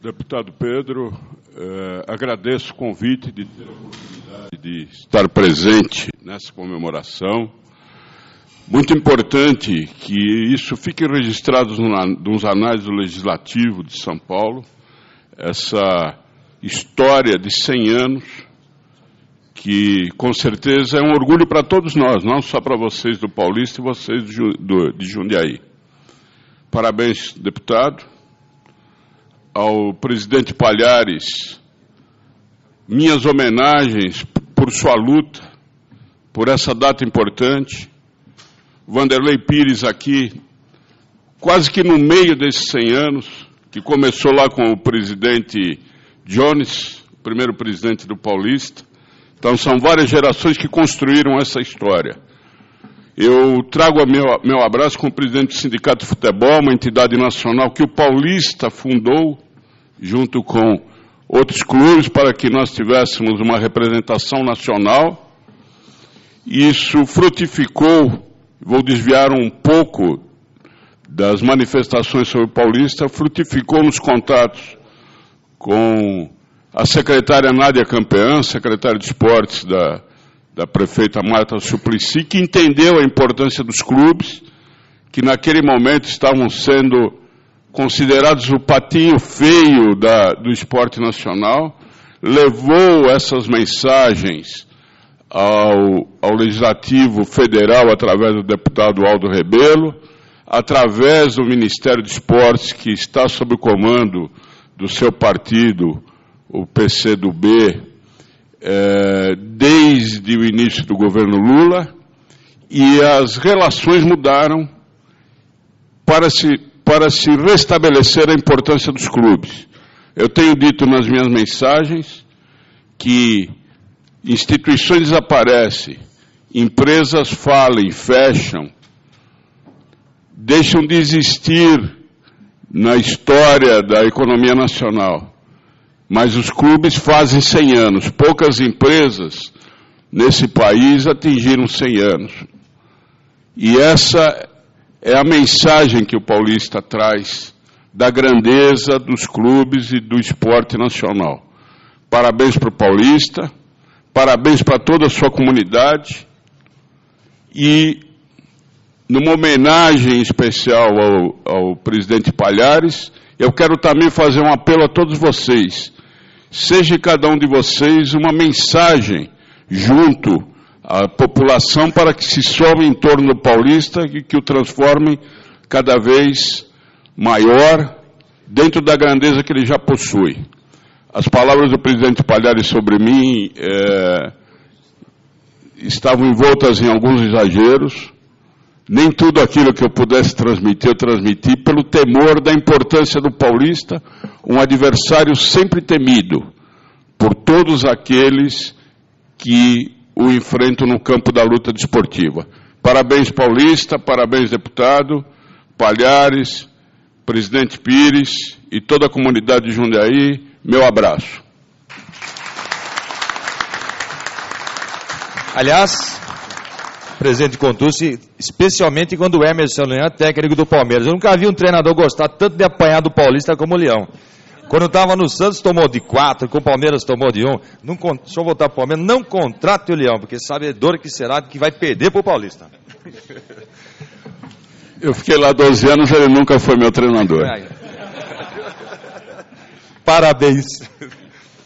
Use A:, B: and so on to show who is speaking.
A: Deputado Pedro, agradeço o convite de ter a oportunidade de estar presente nessa comemoração. Muito importante que isso fique registrado nos anais do Legislativo de São Paulo, essa história de 100 anos, que com certeza é um orgulho para todos nós, não só para vocês do Paulista e vocês de Jundiaí. Parabéns, deputado. Ao presidente Palhares, minhas homenagens por sua luta, por essa data importante. Vanderlei Pires aqui, quase que no meio desses 100 anos, que começou lá com o presidente Jones, o primeiro presidente do Paulista. Então, são várias gerações que construíram essa história. Eu trago meu abraço com o presidente do Sindicato de Futebol, uma entidade nacional que o Paulista fundou, junto com outros clubes, para que nós tivéssemos uma representação nacional. Isso frutificou, vou desviar um pouco das manifestações sobre o Paulista, frutificou nos contatos com a secretária Nádia Campeã, secretária de Esportes da prefeita Marta Suplicy, que entendeu a importância dos clubes, que naquele momento estavam sendo considerados o patinho feio do esporte nacional, levou essas mensagens ao Legislativo Federal através do deputado Aldo Rebelo, através do Ministério de Esportes, que está sob o comando do seu partido, o PCdoB, desde o início do governo Lula, e as relações mudaram para se restabelecer a importância dos clubes. Eu tenho dito nas minhas mensagens que instituições desaparecem, empresas falem, fecham, deixam de existir na história da economia nacional. Mas os clubes fazem 100 anos. Poucas empresas nesse país atingiram 100 anos. E essa é a mensagem que o Paulista traz da grandeza dos clubes e do esporte nacional. Parabéns para o Paulista, parabéns para toda a sua comunidade e, numa homenagem especial ao presidente Palhares, eu quero também fazer um apelo a todos vocês. Seja cada um de vocês uma mensagem junto à população para que se some em torno do Paulista e que o transforme cada vez maior dentro da grandeza que ele já possui. As palavras do presidente Palhares sobre mim estavam envoltas em alguns exageros. Nem tudo aquilo que eu pudesse transmitir, eu transmiti pelo temor da importância do Paulista, um adversário sempre temido por todos aqueles que o enfrentam no campo da luta desportiva. Parabéns, Paulista, parabéns, deputado, Palhares, presidente Pires e toda a comunidade de Jundiaí, meu abraço.
B: Aliás, presidente Contursi, especialmente quando o Emerson Leão é técnico do Palmeiras. Eu nunca vi um treinador gostar tanto de apanhar do Paulista como o Leão. Quando estava no Santos, tomou de 4, com o Palmeiras tomou de 1. Deixa eu voltar para o Palmeiras, não contrate o Leão, porque sabedor que será que vai perder para o Paulista.
A: Eu fiquei lá 12 anos, ele nunca foi meu treinador.
B: Parabéns.